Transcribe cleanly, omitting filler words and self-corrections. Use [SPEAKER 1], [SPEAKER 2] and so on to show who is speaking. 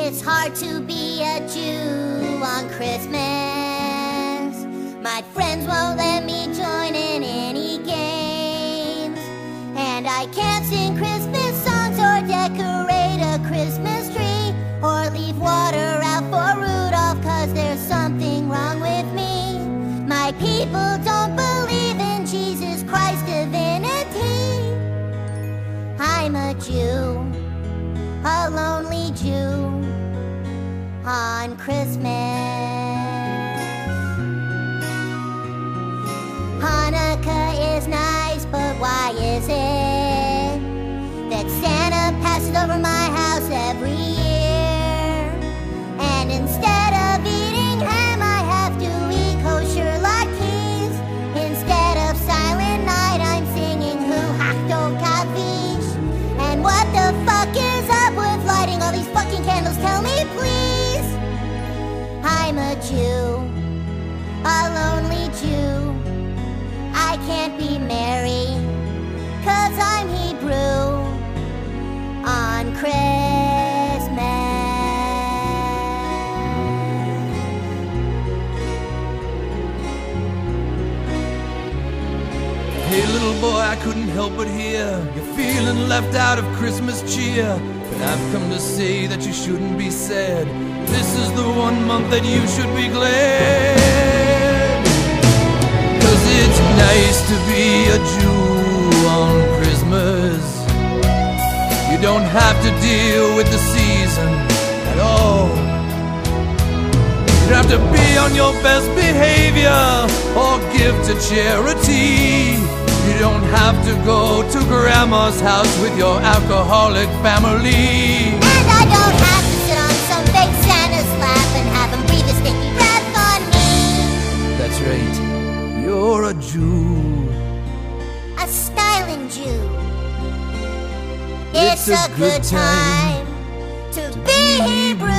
[SPEAKER 1] It's hard to be a Jew on Christmas. My friends won't let me join in any games, and I can't sing Christmas songs or decorate a Christmas tree or leave water out for Rudolph, 'cause there's something wrong with me. My people don't believe in Jesus Christ's divinity. I'm a Jew, a lonely Jew on Christmas. Hanukkah is nice, but why is it that Santa passes over my house every year? And instead of eating ham, I have to eat kosher latkees. Instead of Silent Night, I'm singing hou-hazch-tou-gavish. And what the fuck is up with lighting all these fucking candles? Tell me, please. I'm a Jew, a lonely Jew. I can't be Mary, 'cause I'm Hebrew on Christmas.
[SPEAKER 2] Hey little boy, I couldn't help but hear you're feeling left out of Christmas cheer. But I've come to say that you shouldn't be sad. This is the one month that you should be glad. 'Cause it's nice to be a Jew on Christmas. You don't have to deal with the season at all. You don't have to be on your best behavior or give to charity. You don't have to go to grandma's house with your alcoholic family.
[SPEAKER 1] And I don't have to sit on some fake Santa's lap and have him breathe his stinky breath on me.
[SPEAKER 2] That's right, you're a Jew,
[SPEAKER 1] a styling Jew. It's a good time to be Hebrew.